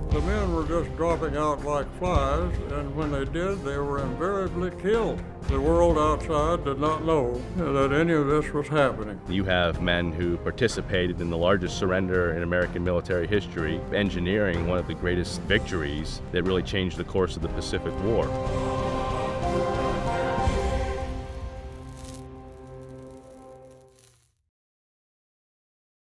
The men were just dropping out like flies, and when they did, they were invariably killed. The world outside did not know that any of this was happening. You have men who participated in the largest surrender in American military history, engineering one of the greatest victories that really changed the course of the Pacific War.